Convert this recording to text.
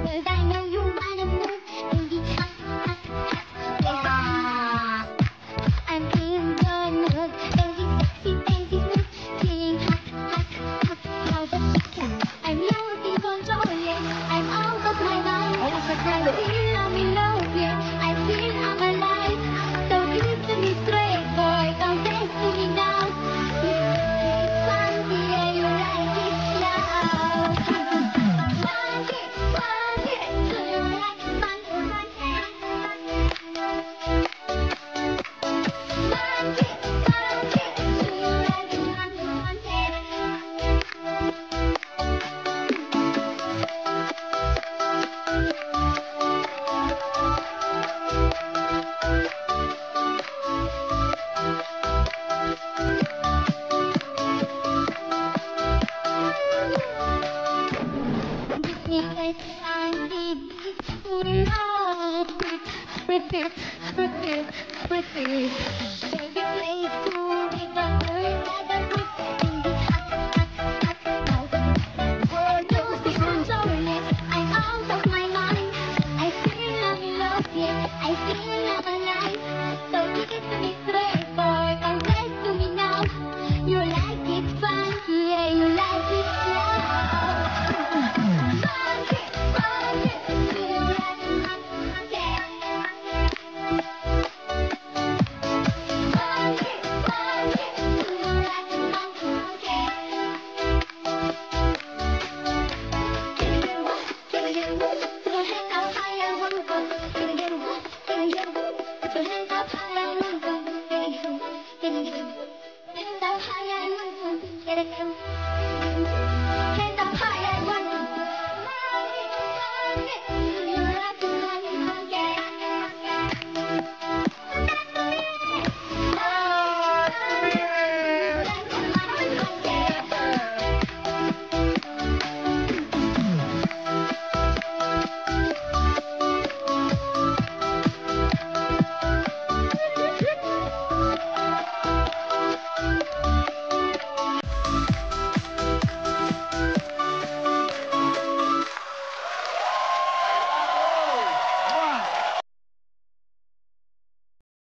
'Cause I know you wanna move, baby. I'm in the mood, baby, sexy, baby, smooth, feeling hot, hot, hot, hot as you can. I'm losing control, yeah. I'm out of my mind. I feel I'm in love, yeah. I feel I'm alive. So give to me straight, boy. Come dance to me now. It's funky, yeah, you like it now. Funky, funky, do you like funky, funky? Funky, funky, do you like it funky, because I'm in love with you, with you, with you. Baby, please do me the hurt that I